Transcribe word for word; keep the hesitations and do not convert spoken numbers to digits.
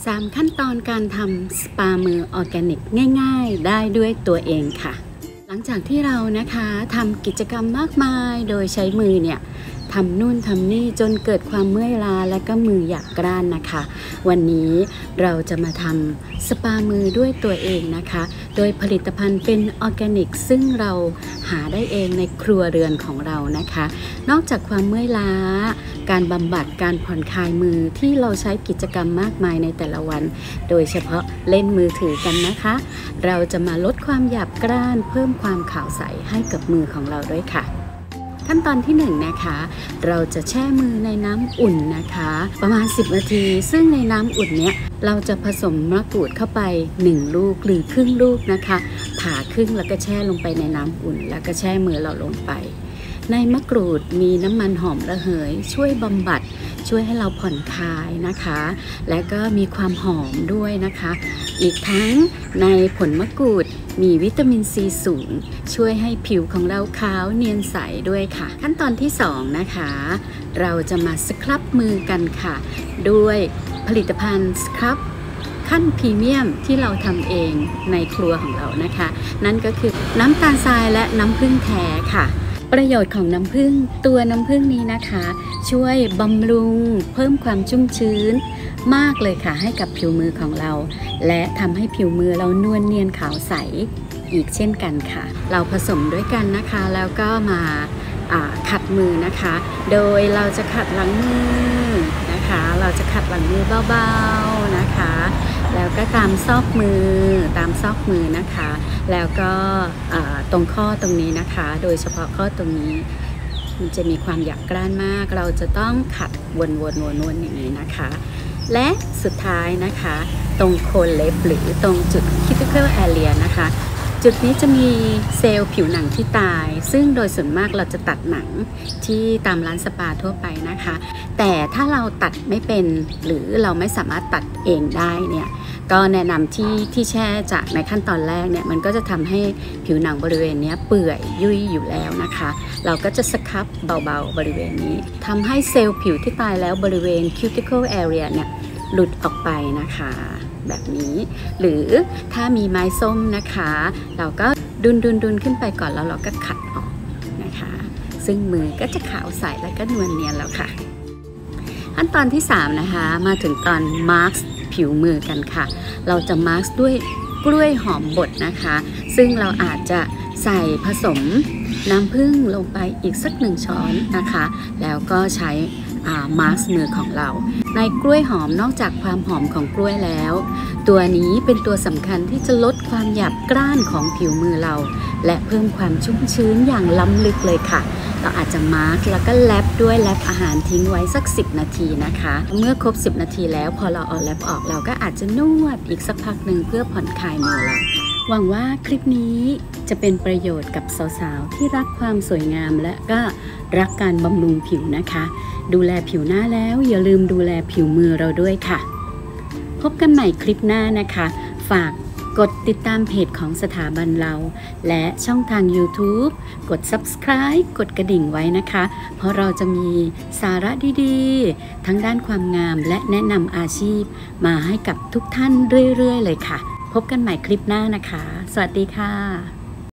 สามขั้นตอนการทำสปามือออร์แกนิกง่ายๆได้ด้วยตัวเองค่ะหลังจากที่เรานะคะทำกิจกรรมมากมายโดยใช้มือเนี่ยทำนู่นทำนี่จนเกิดความเมื่อยล้าและก็มือหยาบกร้านนะคะวันนี้เราจะมาทำสปามือด้วยตัวเองนะคะโดยผลิตภัณฑ์เป็นออร์แกนิกซึ่งเราหาได้เองในครัวเรือนของเรานะคะนอกจากความเมื่อยล้าการบำบัดการผ่อนคลายมือที่เราใช้กิจกรรมมากมายในแต่ละวันโดยเฉพาะเล่นมือถือกันนะคะเราจะมาลดความหยาบกร้านเพิ่มความขาวใสให้กับมือของเราด้วยค่ะขั้นตอนที่หนึ่งนะคะเราจะแช่มือในน้ำอุ่นนะคะประมาณสิบนาทีซึ่งในน้ำอุ่นเนี้ยเราจะผสมมะกรูดเข้าไปหนึ่งลูกหรือครึ่งลูกนะคะผ่าครึ่งแล้วก็แช่ลงไปในน้ำอุ่นแล้วก็แช่มือเราลงไปในมะกรูดมีน้ำมันหอมระเหยช่วยบำบัดช่วยให้เราผ่อนคลายนะคะและก็มีความหอมด้วยนะคะอีกทั้งในผลมะกรูดมีวิตามินซีสูงช่วยให้ผิวของเราขาวเนียนใสด้วยค่ะขั้นตอนที่สองนะคะเราจะมาสครับมือกันค่ะด้วยผลิตภัณฑ์สครับขั้นพรีเมียมที่เราทำเองในครัวของเรานะคะนั่นก็คือน้ำตาลทรายและน้ำผึ้งแท้ค่ะประโยชน์ของน้ำผึ้งตัวน้ำผึ้งนี้นะคะช่วยบำรุงเพิ่มความชุ่มชื้นมากเลยค่ะให้กับผิวมือของเราและทำให้ผิวมือเรานวลเนียนขาวใสอีกเช่นกันค่ะเราผสมด้วยกันนะคะแล้วก็มาขัดมือนะคะโดยเราจะขัดหลังมือนะคะเราจะขัดหลังมือเบาๆนะคะแล้วก็ตามซอกมือตามซอกมือนะคะแล้วก็ตรงข้อตรงนี้นะคะโดยเฉพาะข้อตรงนี้มันจะมีความหยาบกร้านมากเราจะต้องขัดวนๆๆๆอย่างนี้นะคะและสุดท้ายนะคะตรงโคนเล็บหรือตรงจุด critical area นะคะจุดนี้จะมีเซลล์ผิวหนังที่ตายซึ่งโดยส่วนมากเราจะตัดหนังที่ตามร้านสปาทั่วไปนะคะแต่ถ้าเราตัดไม่เป็นหรือเราไม่สามารถตัดเองได้เนี่ยก็แนะนำที่ที่แช่จากในขั้นตอนแรกเนี่ยมันก็จะทำให้ผิวหนังบริเวณนี้เปื่อยยุ่ยอยู่แล้วนะคะเราก็จะสครับเบาๆบริเวณนี้ทำให้เซลล์ผิวที่ตายแล้วบริเวณ cuticle area เนี่ยหลุดออกไปนะคะแบบนี้หรือถ้ามีไม้ส้มนะคะเราก็ดุนดุนดุนขึ้นไปก่อนแล้วเราก็ขัดออกนะคะซึ่งมือก็จะขาวใสและก็นวลเนียนแล้วค่ะขั้นตอนที่สามนะคะมาถึงตอนมาร์คผิวมือกันค่ะเราจะมาร์คด้วยกล้วยหอมบดนะคะซึ่งเราอาจจะใส่ผสมน้ำผึ้งลงไปอีกสักหนึ่งช้อนนะคะแล้วก็ใช้มาร์คมือของเราในกล้วยหอมนอกจากความหอมของกล้วยแล้วตัวนี้เป็นตัวสำคัญที่จะลดความหยาบกร้านของผิวมือเราและเพิ่มความชุ่มชื้นอย่างล้ำลึกเลยค่ะเราอาจจะมาร์คแล้วก็แลปด้วยแลปอาหารทิ้งไว้สักสิบนาทีนะคะเมื่อครบสิบนาทีแล้วพอเราเอาแลปออกเราก็อาจจะนวดอีกสักพักหนึ่งเพื่อผ่อนคลายมือเราหวังว่าคลิปนี้จะเป็นประโยชน์กับสาวๆที่รักความสวยงามและก็รักการบำรุงผิวนะคะดูแลผิวหน้าแล้วอย่าลืมดูแลผิวมือเราด้วยค่ะพบกันใหม่คลิปหน้านะคะฝากกดติดตามเพจของสถาบันเราและช่องทาง YouTube กด ซับสไครบ์ กดกระดิ่งไว้นะคะเพราะเราจะมีสาระดีๆทั้งด้านความงามและแนะนำอาชีพมาให้กับทุกท่านเรื่อยๆเลยค่ะพบกันใหม่คลิปหน้านะคะสวัสดีค่ะ